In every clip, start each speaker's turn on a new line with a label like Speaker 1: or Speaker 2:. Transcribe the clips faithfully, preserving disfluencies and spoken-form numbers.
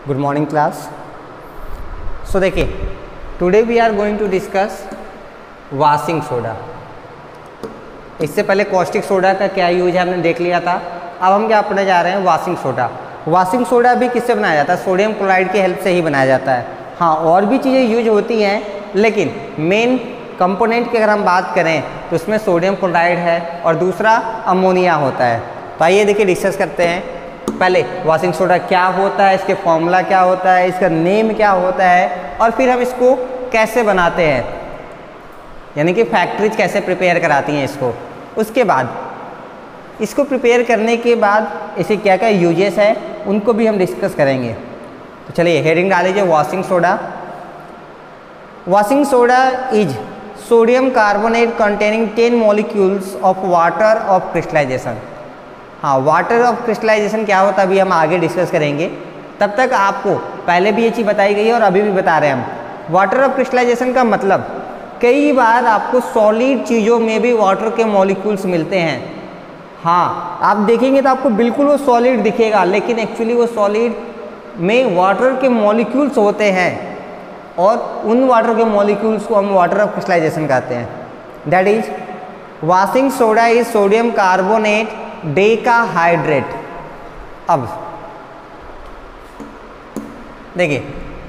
Speaker 1: Good morning class. So देखिए, today we are going to discuss washing soda. इससे पहले caustic soda का क्या यूज है हमने देख लिया था। अब हम क्या पढ़ने जा रहे हैं, वॉशिंग सोडा। वॉशिंग सोडा भी किससे बनाया जाता है? सोडियम क्लोराइड की हेल्प से ही बनाया जाता है। हाँ, और भी चीज़ें यूज होती हैं, लेकिन मेन कंपोनेंट की अगर हम बात करें तो उसमें सोडियम क्लोराइड है और दूसरा अमोनिया होता है। तो आइए देखिए डिस्कस करते हैं। पहले वॉशिंग सोडा क्या होता है, इसके फॉर्मूला क्या होता है, इसका नेम क्या होता है, और फिर हम इसको कैसे बनाते हैं, यानी कि फैक्ट्रीज कैसे प्रिपेयर कराती हैं इसको। उसके बाद इसको प्रिपेयर करने के बाद इसे क्या क्या यूजेस है उनको भी हम डिस्कस करेंगे। तो चलिए हेडिंग डाल लीजिए, washing soda. Washing soda is sodium carbonate containing ten molecules of water of crystallization. हाँ, वाटर ऑफ क्रिस्टलाइजेशन क्या होता है अभी हम आगे डिस्कस करेंगे। तब तक आपको पहले भी ये चीज़ बताई गई है और अभी भी बता रहे हैं हम। वाटर ऑफ क्रिस्टलाइजेशन का मतलब, कई बार आपको सॉलिड चीज़ों में भी वाटर के मॉलिक्यूल्स मिलते हैं। हाँ, आप देखेंगे तो आपको बिल्कुल वो सॉलिड दिखेगा, लेकिन एक्चुअली वो सॉलिड में वाटर के मॉलिक्यूल्स होते हैं और उन वाटर के मॉलिक्यूल्स को हम वाटर ऑफ क्रिस्टलाइजेशन कहते हैं। That is washing soda is sodium carbonate decahydrate. अब देखिए,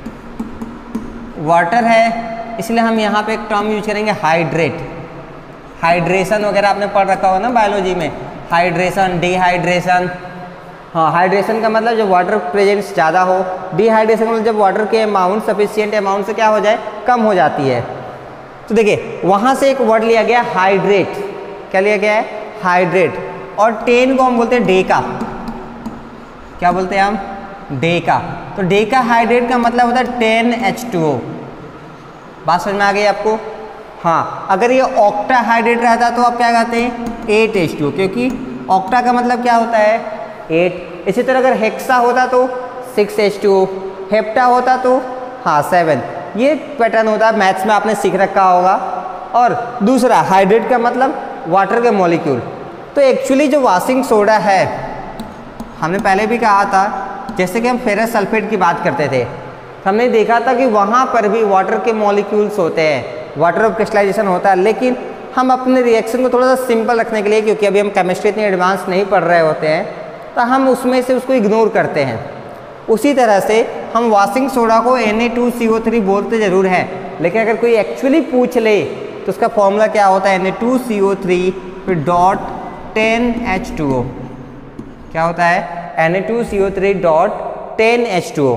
Speaker 1: वाटर है इसलिए हम यहाँ पे एक टर्म यूज करेंगे हाइड्रेट। हाइड्रेशन वगैरह आपने पढ़ रखा होगा ना बायोलॉजी में, हाइड्रेशन, डिहाइड्रेशन। हाँ, हाइड्रेशन का मतलब जब वाटर प्रेजेंस ज़्यादा हो, डिहाइड्रेशन का मतलब जब वाटर के अमाउंट सफिशिएंट अमाउंट से क्या हो जाए, कम हो जाती है। तो देखिए वहाँ से एक वर्ड लिया गया हाइड्रेट। क्या लिया गया है? हाइड्रेट। और टेन को हम बोलते हैं डेका। क्या बोलते हैं हम? डेका। तो डेका हाइड्रेट का मतलब होता है टेन एच टू ओ। बात समझ में आ गई आपको? हाँ, अगर ये ऑक्टा हाइड्रेट रहता तो आप क्या कहते हैं? एट एच टू ओ, क्योंकि ऑक्टा का मतलब क्या होता है? एट। इसी तरह अगर हेक्सा होता तो six H two O, hepta होता तो हाँ सेवन। ये पैटर्न होता है, मैथ्स में आपने सीख रखा होगा। और दूसरा हाइड्रेट का मतलब वाटर के मॉलिक्यूल। तो एक्चुअली जो वॉशिंग सोडा है, हमने पहले भी कहा था, जैसे कि हम फेरस सल्फेट की बात करते थे, हमने देखा था कि वहाँ पर भी वाटर के मॉलिक्यूल्स होते हैं, वाटर ऑफ क्रिस्टलाइजेशन होता है। लेकिन हम अपने रिएक्शन को थोड़ा सा सिंपल रखने के लिए, क्योंकि अभी हम केमिस्ट्री इतनी एडवांस नहीं पढ़ रहे होते हैं, तो हम उसमें से उसको इग्नोर करते हैं। उसी तरह से हम वॉशिंग सोडा को N A two C O three बोलते ज़रूर हैं, लेकिन अगर कोई एक्चुअली पूछ ले तो उसका फॉर्मूला क्या होता है? N A two C O three फिर dot ten H two O. क्या होता है? N A two C O three dot ten H two O,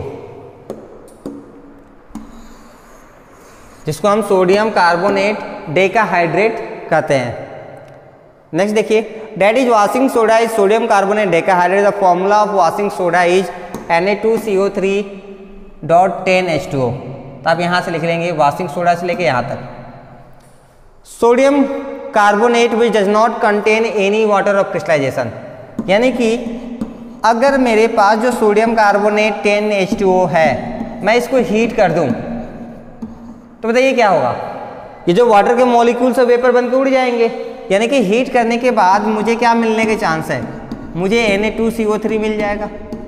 Speaker 1: जिसको हम सोडियम कार्बोनेट डेकाहाइड्रेट कहते हैं। नेक्स्ट देखिए, that is washing soda is sodium carbonate decahydrate. The formula of washing soda is N A two C O three dot ten H two O. तो आप यहाँ से लिख लेंगे वॉशिंग सोडा से लेके यहाँ तक, sodium carbonate which does not contain any water of crystallization. यानी कि अगर मेरे पास जो sodium carbonate ten H two O है, मैं इसको हीट कर दूं तो बताइए क्या होगा? ये जो वाटर के मॉलिक्यूल्स है वेपर बन के उड़ जाएंगे। यानी कि हीट करने के बाद मुझे क्या मिलने के चांस है? मुझे N A two C O three मिल जाएगा,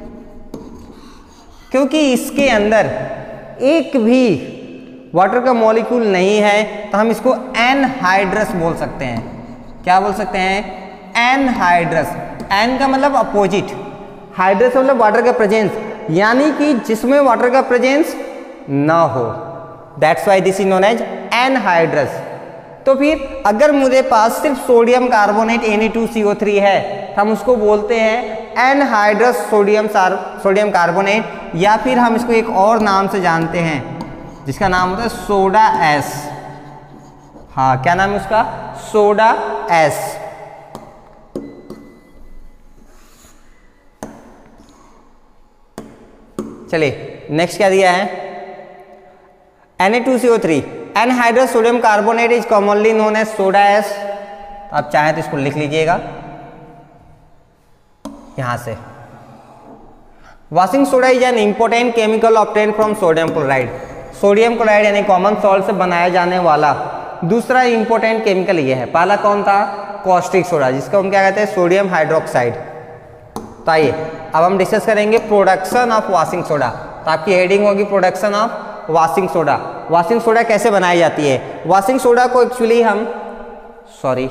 Speaker 1: क्योंकि इसके अंदर एक भी वाटर का मॉलिक्यूल नहीं है। तो हम इसको एनहाइड्रस बोल सकते हैं। क्या बोल सकते हैं? एनहाइड्रस। एन का मतलब अपोजिट, हाइड्रस का मतलब वाटर का प्रेजेंस, यानी कि जिसमें वाटर का प्रेजेंस ना हो। That's why this is known as anhydrous. तो फिर अगर मुझे पास सिर्फ sodium carbonate N A two C O three है, तो हम उसको बोलते हैं एनहाइड्रस सोडियम सोडियम कार्बोनेट, या फिर हम इसको एक और नाम से जानते हैं जिसका नाम होता है सोडा एस। हाँ, क्या नाम है उसका? Soda S. चलिए नेक्स्ट क्या दिया है? N A two C O three anhydrous sodium carbonate is commonly known as soda ash. आप चाहें तो इसको लिख लीजिएगा यहां से। Washing soda is an important chemical obtain from sodium chloride. Sodium chloride यानी कॉमन सॉल्ट से बनाया जाने वाला दूसरा इंपॉर्टेंट केमिकल ये है। पहला कौन था? कॉस्टिक सोडा, जिसको हम क्या कहते हैं? Sodium hydroxide. तो आइए अब हम डिस्कस करेंगे प्रोडक्शन ऑफ वॉशिंग सोडा। तो आपकी हेडिंग होगी production of washing soda. Washing soda कैसे बनाई जाती है? वॉशिंग सोडा को एक्चुअली हम सॉरी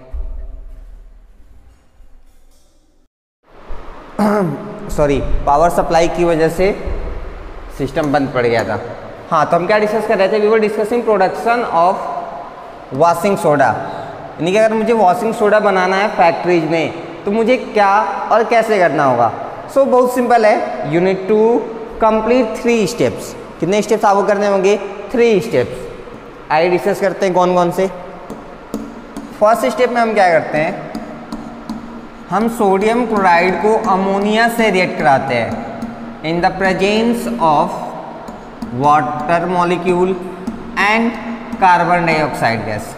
Speaker 1: सॉरी पावर सप्लाई की वजह से सिस्टम बंद पड़ गया था। हाँ, तो हम क्या डिस्कस कर रहे थे? We were discussing production of washing soda, यानी कि अगर मुझे वॉशिंग सोडा बनाना है फैक्ट्रीज में तो मुझे क्या और कैसे करना होगा। सो so, बहुत सिंपल है, you need to complete three steps. कितने स्टेप्स आपको करने होंगे? Three steps. आइए डिस्कस करते हैं कौन कौन से। फर्स्ट स्टेप में हम क्या करते हैं? हम सोडियम क्लोराइड को अमोनिया से रिएक्ट कराते हैं in the presence of water molecule and carbon dioxide gas.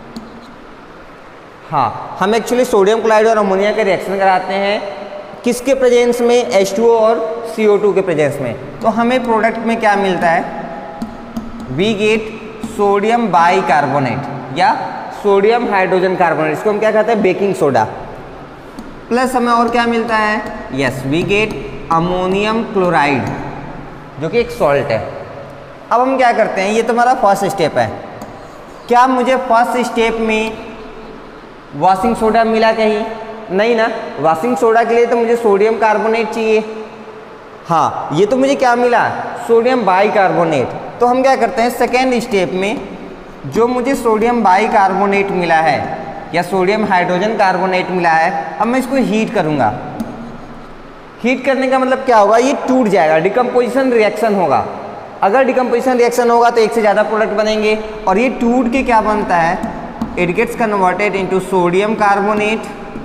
Speaker 1: हाँ, हम एक्चुअली सोडियम क्लोराइड और अमोनिया के रिएक्शन कराते हैं किसके प्रेजेंस में? एच टू ओ और सी ओ टू के प्रेजेंस में। तो हमें प्रोडक्ट में क्या मिलता है? वी गेट सोडियम बाइकार्बोनेट या सोडियम हाइड्रोजन कार्बोनेट, इसको हम क्या कहते हैं? Baking soda. प्लस हमें और क्या मिलता है? Yes, we get ammonium chloride जो कि एक सॉल्ट है। अब हम क्या करते हैं? ये तो हमारा फर्स्ट स्टेप है। क्या मुझे फर्स्ट स्टेप में वॉशिंग सोडा मिला कहीं? नहीं ना। वॉशिंग सोडा के लिए तो मुझे सोडियम कार्बोनेट चाहिए। हाँ, ये तो मुझे क्या मिला? Sodium bicarbonate. तो हम क्या करते हैं? सेकेंड स्टेप में जो मुझे सोडियम बाइकार्बोनेट मिला है या सोडियम हाइड्रोजन कार्बोनेट मिला है, अब मैं इसको हीट करूँगा। हीट करने का मतलब क्या होगा? ये टूट जाएगा, डिकम्पोजिशन रिएक्शन होगा। अगर डिकम्पोजिशन रिएक्शन होगा तो एक से ज़्यादा प्रोडक्ट बनेंगे और ये टूट के क्या बनता है? It gets converted into sodium carbonate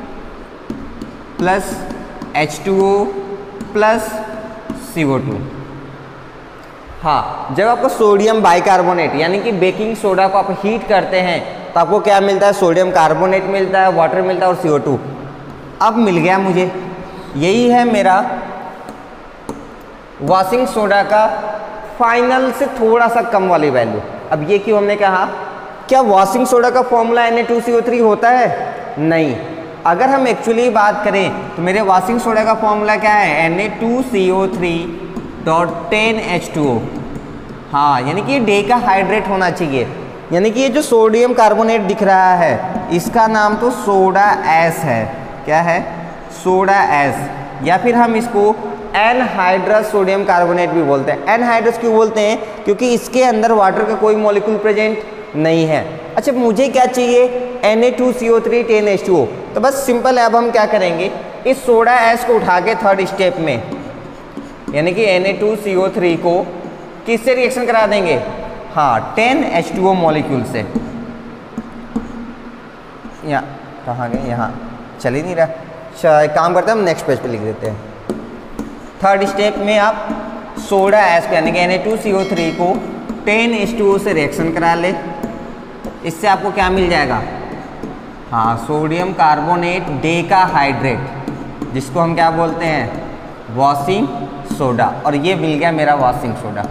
Speaker 1: plus H two O plus C O two. हाँ, जब आपको सोडियम बाइकार्बोनेट यानी कि बेकिंग सोडा को आप हीट करते हैं तो आपको क्या मिलता है? सोडियम कार्बोनेट मिलता है, वाटर मिलता है और सी ओ टू। अब मिल गया मुझे। यही है मेरा वॉशिंग सोडा का फाइनल से थोड़ा सा कम वाली वैल्यू। अब ये क्यों हमने कहा? क्या वॉशिंग सोडा का formula N A two C O three होता है? नहीं। अगर हम एक्चुअली बात करें तो मेरे वॉशिंग सोडा का फॉर्मूला क्या है? N A two C O three dot ten H two O. हाँ, यानी कि ये डे का हाइड्रेट होना चाहिए। यानी कि ये जो सोडियम कार्बोनेट दिख रहा है इसका नाम तो सोडा एस है। क्या है? सोडा एस, या फिर हम इसको एनहाइड्रस सोडियम कार्बोनेट भी बोलते हैं। एनहाइड्रस क्यों बोलते हैं? क्योंकि इसके अंदर वाटर का कोई मॉलिक्यूल प्रेजेंट नहीं है। अच्छा, मुझे क्या चाहिए? N A two C O three ten H two O. तो बस सिंपल है। अब हम क्या करेंगे? इस सोडा एस को उठा के थर्ड स्टेप में यानी कि N A two C O three को किससे रिएक्शन करा देंगे? हाँ, ten H two O molecule से। यहाँ कहाँ गए? यहाँ चल ही नहीं रहा। अच्छा, एक काम करते हैं, हम नेक्स्ट पेज पे लिख देते हैं। थर्ड स्टेप में आप सोडा एस को यानी कि N A two C O three को टेन एच टू ओ से रिएक्शन करा ले। इससे आपको क्या मिल जाएगा? हाँ, sodium carbonate decahydrate, जिसको हम क्या बोलते हैं? Washing soda. और ये मिल गया मेरा washing soda.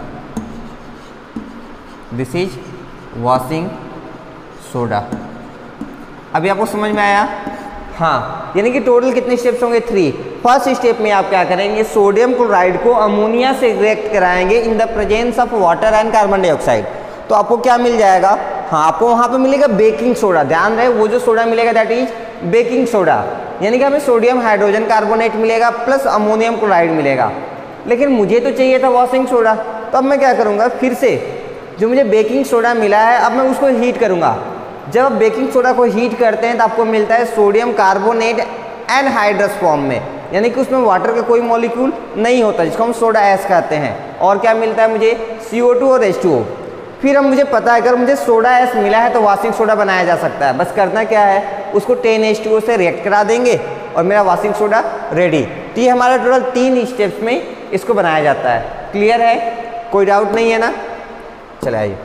Speaker 1: This is washing soda. अभी आपको समझ में आया? हाँ, यानी कि टोटल कितने स्टेप्स होंगे? थ्री। फर्स्ट स्टेप में आप क्या करेंगे? सोडियम क्लोराइड को अमोनिया से रिएक्ट कराएंगे in the presence of water and carbon dioxide. तो आपको क्या मिल जाएगा? हाँ, आपको वहाँ पे मिलेगा बेकिंग सोडा। ध्यान रहे, वो जो सोडा मिलेगा दैट इज बेकिंग सोडा, यानी कि हमें सोडियम हाइड्रोजन कार्बोनेट मिलेगा प्लस अमोनियम क्लोराइड मिलेगा। लेकिन मुझे तो चाहिए था वॉशिंग सोडा। तो अब मैं क्या करूँगा? फिर से जो मुझे बेकिंग सोडा मिला है अब मैं उसको हीट करूँगा। जब आप बेकिंग सोडा को हीट करते हैं तो आपको मिलता है सोडियम कार्बोनेट एनहाइड्रस फॉर्म में, यानी कि उसमें वाटर का कोई मॉलिक्यूल नहीं होता, जिसको हम सोडा एस कहते हैं। और क्या मिलता है मुझे? सी ओ टू और एच टू ओ। फिर अब मुझे पता है अगर मुझे सोडा एस मिला है तो वॉशिंग सोडा बनाया जा सकता है। बस करना क्या है? उसको टेन एच टू ओ से रिएक्ट करा देंगे और मेरा वॉशिंग सोडा रेडी। तो ये हमारा टोटल तीन स्टेप्स में इसको बनाया जाता है। क्लियर है? कोई डाउट नहीं है ना? चले आइए।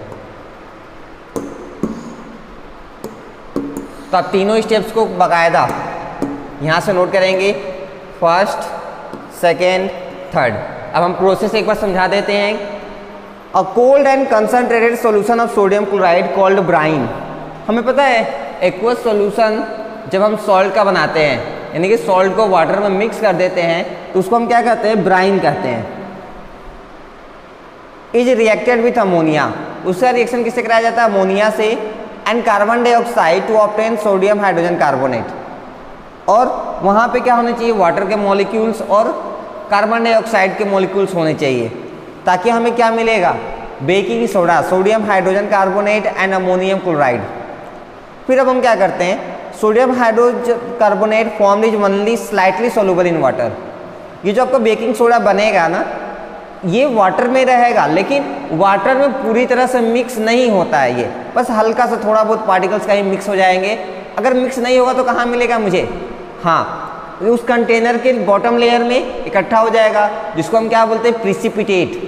Speaker 1: तो आप तीनों स्टेप्स को बाकायदा यहाँ से नोट करेंगे, फर्स्ट, सेकेंड, थर्ड। अब हम प्रोसेस एक बार समझा देते हैं। A cold and concentrated solution of sodium chloride called brine. हमें पता है एक्वस सॉल्यूशन जब हम सॉल्ट का बनाते हैं, यानी कि सॉल्ट को वाटर में मिक्स कर देते हैं, तो उसको हम क्या कहते हैं? ब्राइन कहते हैं। इज रिएक्टेड विथ अमोनिया, उसका रिएक्शन किससे कराया जाता है? अमोनिया से, and carbon dioxide to obtain sodium hydrogen carbonate. और वहाँ पे क्या होने चाहिए? वाटर के मॉलिक्यूल्स और कार्बन डाइऑक्साइड के मॉलिक्यूल्स होने चाहिए, ताकि हमें क्या मिलेगा? Baking soda, sodium hydrogen carbonate and ammonium chloride. फिर अब हम क्या करते हैं? Sodium hydrogen carbonate form is only slightly soluble in water. ये जो आपका बेकिंग सोडा बनेगा ना, ये वाटर में रहेगा, लेकिन वाटर में पूरी तरह से मिक्स नहीं होता है, ये बस हल्का सा थोड़ा बहुत पार्टिकल्स का ही मिक्स हो जाएंगे। अगर मिक्स नहीं होगा तो कहाँ मिलेगा मुझे? हाँ, उस कंटेनर के बॉटम लेयर में इकट्ठा हो जाएगा, जिसको हम क्या बोलते हैं? Precipitate.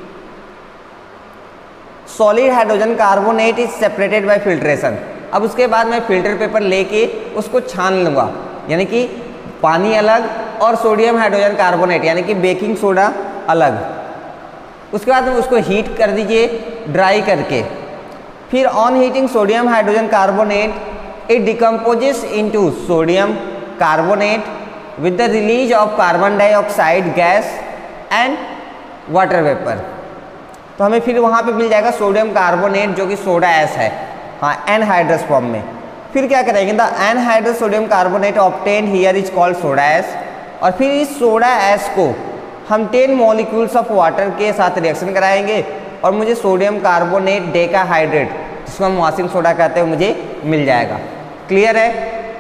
Speaker 1: Solid hydrogen carbonate is separated by filtration. अब उसके बाद मैं फिल्टर पेपर लेके उसको छान लूँगा, यानी कि पानी अलग और सोडियम हाइड्रोजन कार्बोनेट यानी कि बेकिंग सोडा अलग। उसके बाद में उसको हीट कर दीजिए ड्राई करके। फिर on heating sodium hydrogen carbonate it decomposes into sodium carbonate with the release of carbon dioxide gas and water vapour. तो हमें फिर वहाँ पे मिल जाएगा सोडियम कार्बोनेट जो कि सोडा एस है, हाँ, एनहाइड्रस फॉर्म में। फिर क्या करेंगे? The anhydrous sodium carbonate obtain here is called soda ash. और फिर इस सोडा एस को हम टेन मॉलिक्यूल्स ऑफ वाटर के साथ रिएक्शन कराएंगे और मुझे सोडियम कार्बोनेट डेकाहाइड्रेट, जिसको हम वॉशिंग सोडा कहते हैं, मुझे मिल जाएगा। क्लियर है?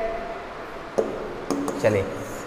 Speaker 1: चलिए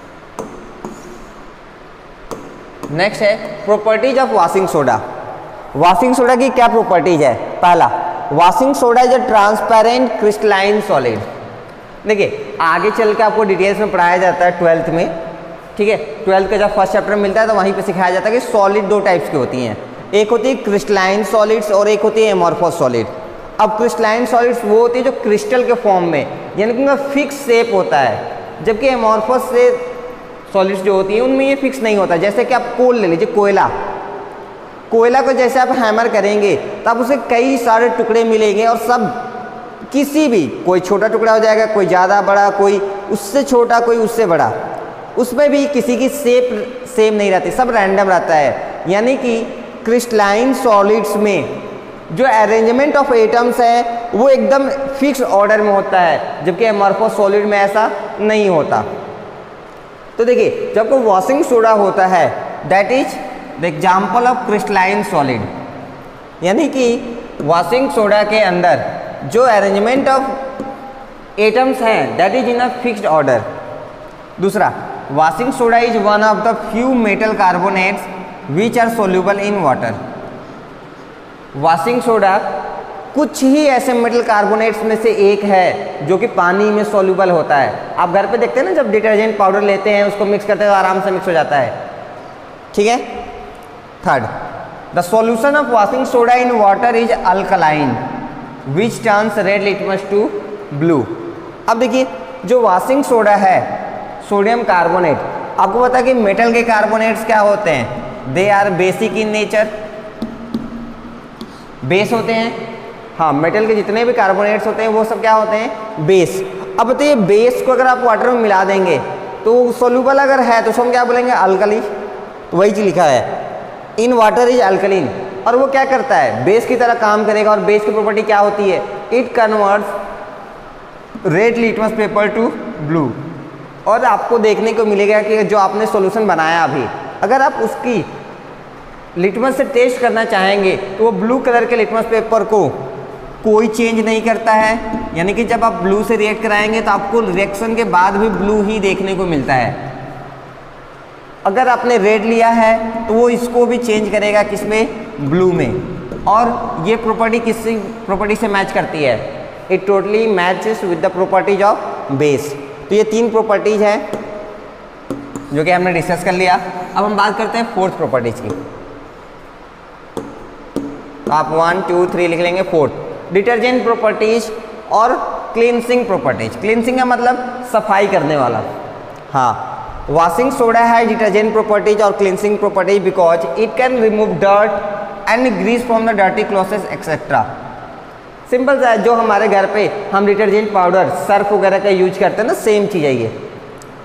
Speaker 1: नेक्स्ट है properties of washing soda. Washing soda की क्या प्रॉपर्टीज है? पहला, washing soda is a transparent crystalline solid. देखिए आगे चल के आपको डिटेल्स में पढ़ाया जाता है ट्वेल्थ में, ठीक है? ट्वेल्थ का जब फर्स्ट चैप्टर मिलता है तो वहीं पे सिखाया जाता है कि सॉलिड दो टाइप्स की होती हैं, एक होती है क्रिस्टलाइन सॉलिड्स और एक होती है एमॉर्फस सॉलिड। अब क्रिस्टलाइन सॉलिड्स वो होती है जो क्रिस्टल के फॉर्म में, यानी कि उनका फिक्स शेप होता है, जबकि एमॉर्फस से सॉलिड्स जो होती है उनमें ये फिक्स नहीं होता। जैसे कि आप कोल ले लीजिए, कोयला कोयला को जैसे आप हैमर करेंगे तो आप उसे कई सारे टुकड़े मिलेंगे और सब किसी भी, कोई छोटा टुकड़ा हो जाएगा, कोई ज़्यादा बड़ा, कोई उससे छोटा, कोई उससे बड़ा, उसमें भी किसी की शेप सेम नहीं रहती, सब रैंडम रहता है। यानी कि क्रिस्टलाइन सॉलिड्स में जो अरेंजमेंट ऑफ एटम्स है वो एकदम फिक्स ऑर्डर में होता है, जबकि एमॉर्फस सॉलिड में ऐसा नहीं होता। तो देखिए जब कोई वॉशिंग सोडा होता है that is the example of crystalline solid, यानी कि वॉशिंग सोडा के अंदर जो अरेंजमेंट ऑफ एटम्स हैं that is in a fixed order. दूसरा, washing soda is one of the few metal carbonates which are soluble in water. Washing soda कुछ ही ऐसे मेटल कार्बोनेट्स में से एक है जो कि पानी में सोल्यूबल होता है। आप घर पे देखते हैं ना, जब डिटर्जेंट पाउडर लेते हैं उसको मिक्स करते हैं तो आराम से मिक्स हो जाता है, ठीक है? Third, the solution of washing soda in water is alkaline which turns red litmus to blue. अब देखिए जो वॉशिंग सोडा है, सोडियम कार्बोनेट, आपको पता है कि मेटल के कार्बोनेट्स क्या होते हैं? They are basic in nature, base होते हैं। हाँ, मेटल के जितने भी कार्बोनेट्स होते हैं वो सब क्या होते हैं? बेस। अब बताइए बेस को अगर आप वाटर में मिला देंगे तो सोल्यूबल अगर है तो उसको हम क्या बोलेंगे? अल्कली। वही चीज लिखा है, इन वाटर इज अल्कलीन। और वो क्या करता है? बेस की तरह काम करेगा। और बेस की प्रॉपर्टी क्या होती है? It converts red litmus paper to blue. और आपको देखने को मिलेगा कि जो आपने सॉल्यूशन बनाया अभी, अगर आप उसकी लिटमस से टेस्ट करना चाहेंगे तो वो ब्लू कलर के लिटमस पेपर को कोई चेंज नहीं करता है। यानी कि जब आप ब्लू से रिएक्ट कराएंगे तो आपको रिएक्शन के बाद भी ब्लू ही देखने को मिलता है। अगर आपने रेड लिया है तो वो इसको भी चेंज करेगा, किसमें? ब्लू में। और ये प्रॉपर्टी किस प्रॉपर्टी से मैच करती है? It totally matches with the properties of base. तो ये तीन प्रॉपर्टीज हैं जो कि हमने डिस्कस कर लिया। अब हम बात करते हैं फोर्थ प्रॉपर्टीज की। तो आप वन टू थ्री लिख लेंगे। फोर्थ, डिटर्जेंट प्रॉपर्टीज और क्लींसिंग प्रॉपर्टीज। क्लींसिंग का मतलब सफाई करने वाला। हाँ, वॉशिंग सोडा है डिटर्जेंट प्रॉपर्टीज और cleansing properties because it can remove dirt and grease from the dirty clothes etcetera. Simple सा है, जो हमारे घर पे हम डिटर्जेंट पाउडर, सर्फ वगैरह का यूज करते हैं ना, सेम चीज़ है ये।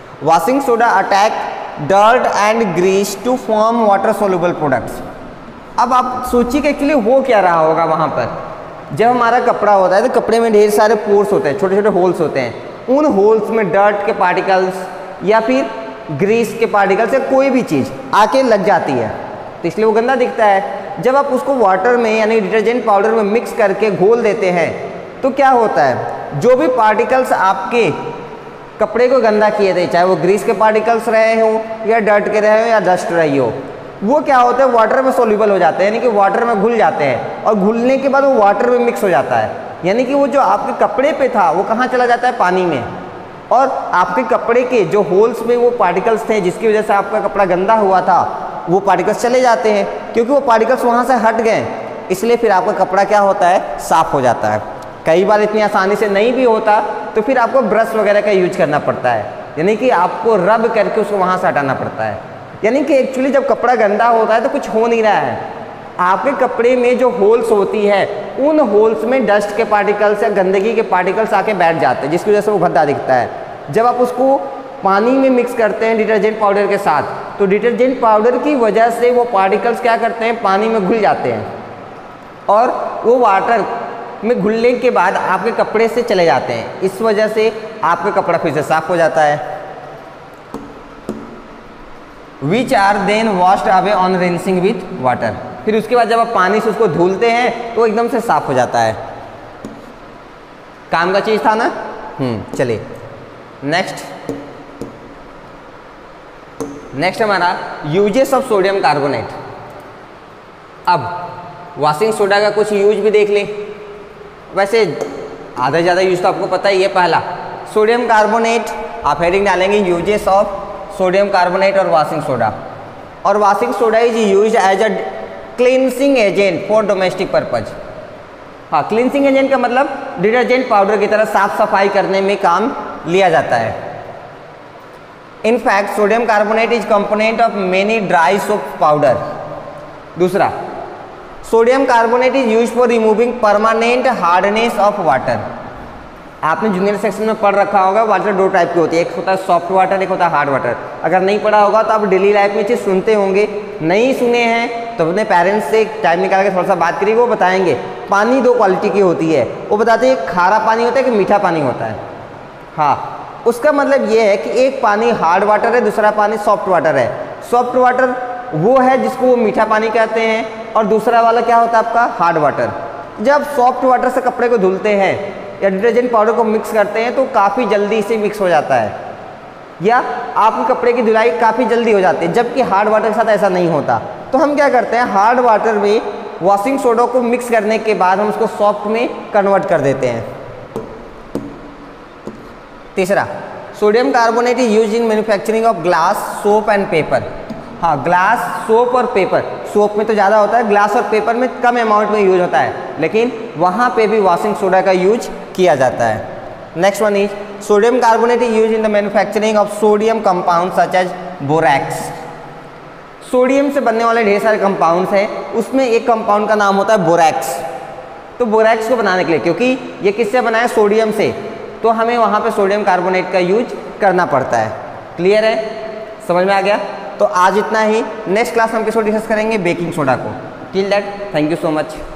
Speaker 1: Washing soda attack dirt and grease to form water soluble products. अब आप सोचिए कि एक्चुअली हो क्या रहा होगा वहाँ पर। जब हमारा कपड़ा होता है तो कपड़े में ढेर सारे पोर्स होते हैं, छोटे छोटे होल्स होते हैं। उन होल्स में डर्ट के पार्टिकल्स या फिर ग्रीस के पार्टिकल्स या कोई भी चीज़ आके लग जाती है, तो इसलिए वो गंदा दिखता है। जब आप उसको वाटर में यानी डिटर्जेंट पाउडर में मिक्स करके घोल देते हैं तो क्या होता है, जो भी पार्टिकल्स आपके कपड़े को गंदा किए थे, चाहे वो ग्रीस के पार्टिकल्स रहे हो या डर्ट के रहे हो या डस्ट रही हो, वो क्या होता है वाटर में सोल्यूबल हो जाते हैं, यानी कि वाटर में घुल जाते हैं। और घुलने के बाद वो वाटर में मिक्स हो जाता है, यानी कि वो जो आपके कपड़े पे था वो कहाँ चला जाता है, पानी में। और आपके कपड़े के जो होल्स में वो पार्टिकल्स थे जिसकी वजह से आपका कपड़ा गंदा हुआ था, वो पार्टिकल्स चले जाते हैं। क्योंकि वो पार्टिकल्स वहाँ से हट गए, इसलिए फिर आपका कपड़ा क्या होता है, साफ़ हो जाता है। कई बार इतनी आसानी से नहीं भी होता तो फिर आपको ब्रश वगैरह का यूज करना पड़ता है, यानी कि आपको रब करके उसको वहाँ से हटाना पड़ता है। यानी कि एक्चुअली जब कपड़ा गंदा होता है तो कुछ हो नहीं रहा है, आपके कपड़े में जो होल्स होती है उन होल्स में डस्ट के पार्टिकल्स या गंदगी के पार्टिकल्स आके बैठ जाते हैं, जिसकी वजह से वो भद्दा दिखता है। जब आप उसको पानी में मिक्स करते हैं डिटर्जेंट पाउडर के साथ, तो डिटर्जेंट पाउडर की वजह से वो पार्टिकल्स क्या करते हैं, पानी में घुल जाते हैं और वो वाटर में घुलने के बाद आपके कपड़े से चले जाते हैं। इस वजह से आपका कपड़ा फिर से साफ हो जाता है। Which are then washed away on rinsing with water. फिर उसके बाद जब आप पानी से उसको धुलते हैं तो एकदम से साफ हो जाता है। काम का चीज़ था ना। हम्म चलिए नेक्स्ट नेक्स्ट हमारा यूजेस ऑफ सोडियम कार्बोनेट। अब वॉशिंग सोडा का कुछ यूज भी देख ले। वैसे आधा ज़्यादा यूज तो आपको पता ही है। पहला सोडियम कार्बोनेट, आप हेडिंग डालेंगे यूजेस ऑफ सोडियम कार्बोनेट और वॉशिंग सोडा। और washing soda is use as a cleansing agent for domestic purpose. हाँ, क्लींसिंग एजेंट का मतलब डिटर्जेंट पाउडर की तरह साफ सफाई करने में काम लिया जाता है। In fact sodium carbonate is component of many dry soap powder. दूसरा, sodium carbonate is use for removing permanent hardness of water. आपने जूनियर सेक्शन में पढ़ रखा होगा, वाटर दो टाइप की होती है, एक होता है सॉफ्ट वाटर, एक होता है हार्ड वाटर। अगर नहीं पढ़ा होगा तो आप डेली लाइफ में चीज़ सुनते होंगे, नहीं सुने हैं तो अपने पेरेंट्स से टाइम निकाल के थोड़ा सा बात करिए, वो बताएंगे। पानी दो क्वालिटी की होती है, वो बताते हैं खारा पानी होता है कि मीठा पानी होता है। हाँ, उसका मतलब ये है कि एक पानी हार्ड वाटर है, दूसरा पानी सॉफ्ट वाटर है। सॉफ्ट वाटर वो है जिसको वो मीठा पानी कहते हैं, और दूसरा वाला क्या होता है आपका हार्ड वाटर। जब सॉफ्ट वाटर से कपड़े को धुलते हैं या डिटर्जेंट पाउडर को मिक्स करते हैं तो काफ़ी जल्दी से मिक्स हो जाता है, या आपके कपड़े की धुलाई काफ़ी जल्दी हो जाती है, जबकि हार्ड वाटर के साथ ऐसा नहीं होता। तो हम क्या करते हैं, हार्ड वाटर में वॉशिंग सोडा को मिक्स करने के बाद हम उसको सॉफ्ट में कन्वर्ट कर देते हैं। तीसरा, sodium carbonate is use in manufacturing of glass, soap and paper. हाँ, ग्लास, सोप और पेपर। सोप में तो ज़्यादा होता है, ग्लास और पेपर में कम अमाउंट में यूज होता है, लेकिन वहाँ पे भी वॉशिंग सोडा का यूज किया जाता है। Next one is sodium carbonate is use in the manufacturing of sodium compound such as borax. Sodium से बनने वाले ढेर सारे कंपाउंड्स हैं, उसमें एक कंपाउंड का नाम होता है बोरैक्स। तो बोरैक्स को बनाने के लिए, क्योंकि ये किससे बना है, सोडियम से, तो हमें वहाँ पे सोडियम कार्बोनेट का यूज करना पड़ता है। क्लियर है, समझ में आ गया। तो आज इतना ही। नेक्स्ट क्लास में हम किसको डिस्कस करेंगे, बेकिंग सोडा को। Till that, thank you so much.